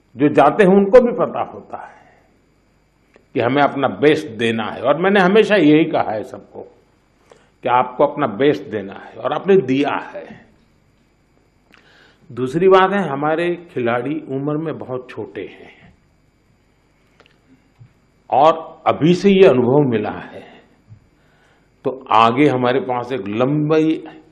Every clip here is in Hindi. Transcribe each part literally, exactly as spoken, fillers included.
जो जाते हैं उनको भी पता होता है कि हमें अपना बेस्ट देना है, और मैंने हमेशा यही कहा है सबको कि आपको अपना बेस्ट देना है, और आपने दिया है। दूसरी बात है, हमारे खिलाड़ी उम्र में बहुत छोटे हैं और अभी से ये अनुभव मिला है, तो आगे हमारे पास एक लंबी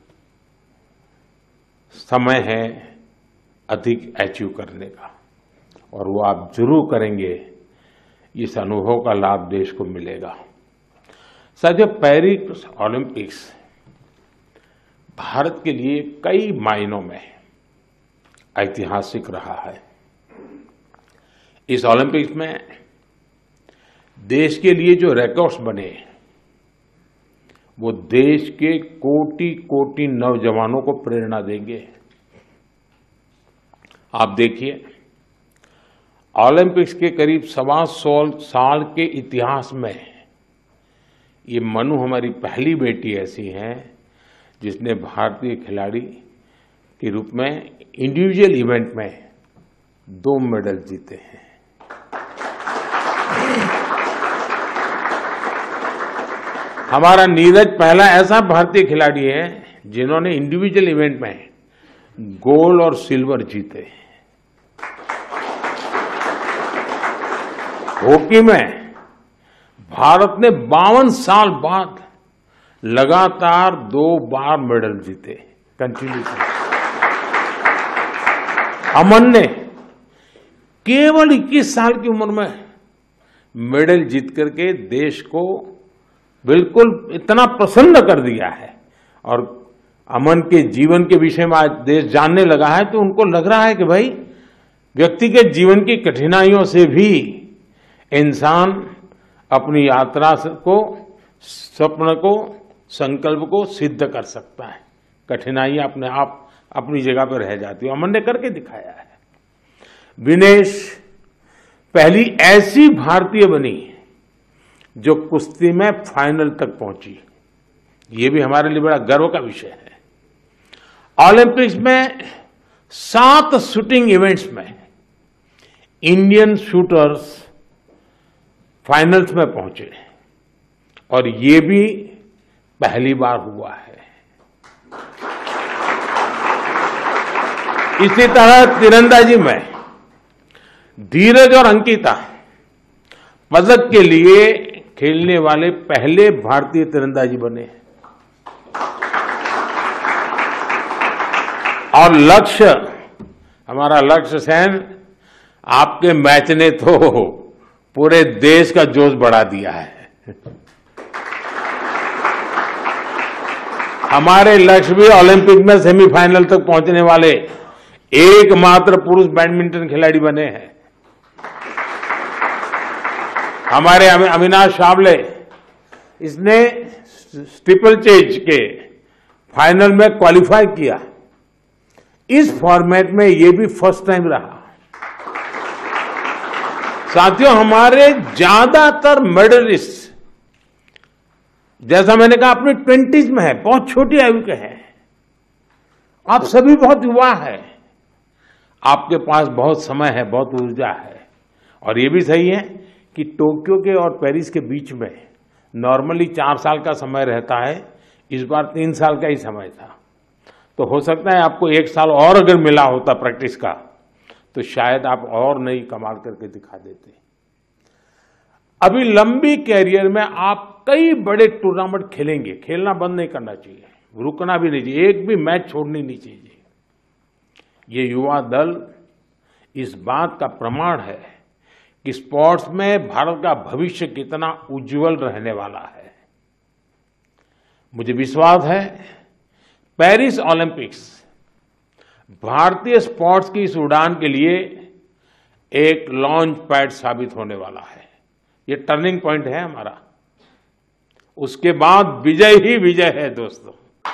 समय है अधिक अचीव करने का, और वो आप जरूर करेंगे। इस अनुभव का लाभ देश को मिलेगा। साथियों, पेरिस ओलंपिक्स भारत के लिए कई मायनों में ऐतिहासिक रहा है। इस ओलंपिक्स में देश के लिए जो रिकॉर्ड्स बने वो देश के कोटि कोटि नौजवानों को प्रेरणा देंगे। आप देखिए, ओलंपिक्स के करीब सवा सौ साल के इतिहास में ये मनु हमारी पहली बेटी ऐसी है जिसने भारतीय खिलाड़ी के रूप में इंडिविजुअल इवेंट में दो मेडल जीते हैं। हमारा नीरज पहला ऐसा भारतीय खिलाड़ी है जिन्होंने इंडिविजुअल इवेंट में गोल्ड और सिल्वर जीते। हॉकी में भारत ने बावन साल बाद लगातार दो बार मेडल जीते कंटिन्यूसली। अमन ने केवल इक्कीस साल की उम्र में मेडल जीत करके देश को बिल्कुल इतना प्रसन्न कर दिया है, और अमन के जीवन के विषय में आज देश जानने लगा है, तो उनको लग रहा है कि भाई व्यक्ति के जीवन की कठिनाइयों से भी इंसान अपनी यात्रा को, स्वप्न को, संकल्प को सिद्ध कर सकता है। कठिनाइयां अपने आप अपनी जगह पर रह जाती है। अमन ने करके दिखाया है। विनेश पहली ऐसी भारतीय बनी जो कुश्ती में फाइनल तक पहुंची। ये भी हमारे लिए बड़ा गर्व का विषय है। ओलंपिक्स में सात शूटिंग इवेंट्स में इंडियन शूटर्स फाइनल्स में पहुंचे, और ये भी पहली बार हुआ है। इसी तरह तीरंदाजी में धीरज और अंकिता पदक के लिए खेलने वाले पहले भारतीय तीरंदाजी बने। और लक्ष्य, हमारा लक्ष्य सेन, आपके मैच ने तो पूरे देश का जोश बढ़ा दिया है। हमारे लक्ष्य भी ओलंपिक में सेमीफाइनल तक पहुंचने वाले एकमात्र पुरुष बैडमिंटन खिलाड़ी बने हैं। हमारे अविनाश सावले, इसने स्टीपल चेज के फाइनल में क्वालिफाई किया। इस फॉर्मेट में ये भी फर्स्ट टाइम रहा। साथियों, हमारे ज्यादातर मेडलिस्ट, जैसा मैंने कहा, अपनी ट्वेंटीज में है, बहुत छोटी आयु के हैं। आप सभी बहुत युवा है, आपके पास बहुत समय है, बहुत ऊर्जा है। और ये भी सही है कि टोक्यो के और पेरिस के बीच में नॉर्मली चार साल का समय रहता है, इस बार तीन साल का ही समय था। तो हो सकता है आपको एक साल और अगर मिला होता प्रैक्टिस का, तो शायद आप और नई कमाल करके दिखा देते। अभी लंबी कैरियर में आप कई बड़े टूर्नामेंट खेलेंगे। खेलना बंद नहीं करना चाहिए, रुकना भी नहीं चाहिए, एक भी मैच छोड़नी नहीं चाहिए। ये युवा दल इस बात का प्रमाण है कि स्पोर्ट्स में भारत का भविष्य कितना उज्जवल रहने वाला है। मुझे विश्वास है पेरिस ओलंपिक्स भारतीय स्पोर्ट्स की इस उड़ान के लिए एक लॉन्च पैड साबित होने वाला है। ये टर्निंग पॉइंट है हमारा। उसके बाद विजय ही विजय है दोस्तों।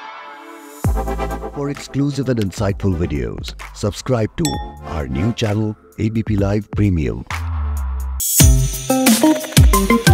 For exclusive and insightful videos, subscribe to our new channel A B P Live Premium.